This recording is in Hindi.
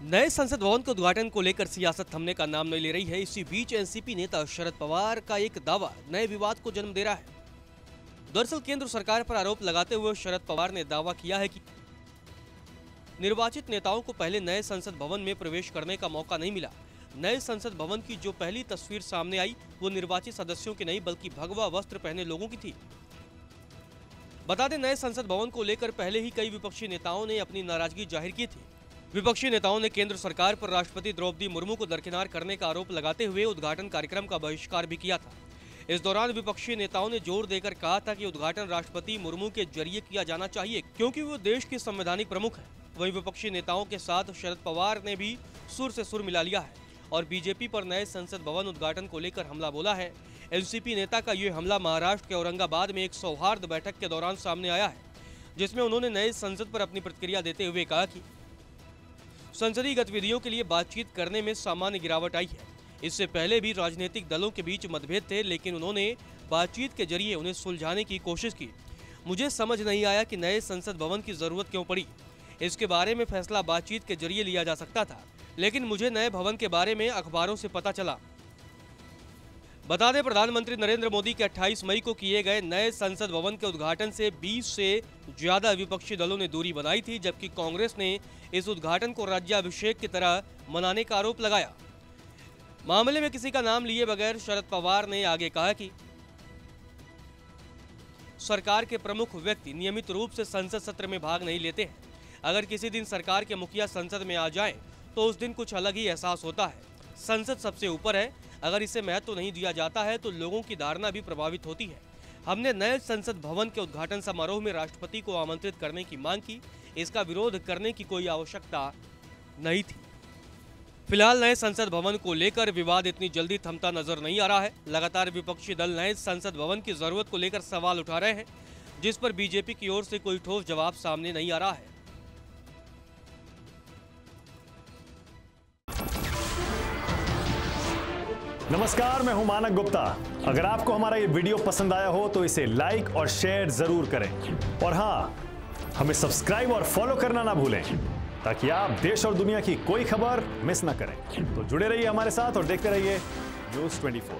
नए संसद भवन के उद्घाटन को लेकर सियासत थमने का नाम नहीं ले रही है। इसी बीच एनसीपी नेता शरद पवार का एक दावा नए विवाद को जन्म दे रहा है। दरअसल केंद्र सरकार पर आरोप लगाते हुए शरद पवार ने दावा किया है कि निर्वाचित नेताओं को पहले नए संसद भवन में प्रवेश करने का मौका नहीं मिला। नए संसद भवन की जो पहली तस्वीर सामने आई वो निर्वाचित सदस्यों की नहीं बल्कि भगवा वस्त्र पहने लोगों की थी। बता दें, नए संसद भवन को लेकर पहले ही कई विपक्षी नेताओं ने अपनी नाराजगी जाहिर की थी। विपक्षी नेताओं ने केंद्र सरकार पर राष्ट्रपति द्रौपदी मुर्मू को दरकिनार करने का आरोप लगाते हुए उद्घाटन कार्यक्रम का बहिष्कार भी किया था। इस दौरान विपक्षी नेताओं ने जोर देकर कहा था कि उद्घाटन राष्ट्रपति मुर्मू के जरिए किया जाना चाहिए क्योंकि वो देश की संवैधानिक प्रमुख है। वहीं विपक्षी नेताओं के साथ शरद पवार ने भी सुर से सुर मिला लिया है और बीजेपी पर नए संसद भवन उद्घाटन को लेकर हमला बोला है। एनसीपी नेता का ये हमला महाराष्ट्र के औरंगाबाद में एक सौहार्द बैठक के दौरान सामने आया है, जिसमें उन्होंने नए संसद पर अपनी प्रतिक्रिया देते हुए कहा कि संसदीय गतिविधियों के लिए बातचीत करने में सामान्य गिरावट आई है। इससे पहले भी राजनीतिक दलों के बीच मतभेद थे, लेकिन उन्होंने बातचीत के जरिए उन्हें सुलझाने की कोशिश की। मुझे समझ नहीं आया कि नए संसद भवन की जरूरत क्यों पड़ी। इसके बारे में फैसला बातचीत के जरिए लिया जा सकता था, लेकिन मुझे नए भवन के बारे में अखबारों से पता चला। बता दें, प्रधानमंत्री नरेंद्र मोदी के 28 मई को किए गए नए संसद भवन के उद्घाटन से 20 से ज्यादा विपक्षी दलों ने दूरी बनाई थी, जबकि कांग्रेस ने इस उद्घाटन को राज्याभिषेक की तरह मनाने का आरोप लगाया। मामले में किसी का नाम लिए बगैर शरद पवार ने आगे कहा कि सरकार के प्रमुख व्यक्ति नियमित रूप से संसद सत्र में भाग नहीं लेते हैं। अगर किसी दिन सरकार के मुखिया संसद में आ जाएं, तो उस दिन कुछ अलग ही एहसास होता है। संसद सबसे ऊपर है, अगर इसे महत्व नहीं दिया जाता है तो लोगों की धारणा भी प्रभावित होती है। हमने नए संसद भवन के उद्घाटन समारोह में राष्ट्रपति को आमंत्रित करने की मांग की। इसका विरोध करने की कोई आवश्यकता नहीं थी। फिलहाल नए संसद भवन को लेकर विवाद इतनी जल्दी थमता नजर नहीं आ रहा है। लगातार विपक्षी दल नए संसद भवन की जरूरत को लेकर सवाल उठा रहे हैं, जिस पर बीजेपी की ओर से कोई ठोस जवाब सामने नहीं आ रहा है। नमस्कार, मैं हूं मानक गुप्ता। अगर आपको हमारा ये वीडियो पसंद आया हो तो इसे लाइक और शेयर जरूर करें और हाँ, हमें सब्सक्राइब और फॉलो करना ना भूलें ताकि आप देश और दुनिया की कोई खबर मिस ना करें। तो जुड़े रहिए हमारे साथ और देखते रहिए न्यूज़ 24।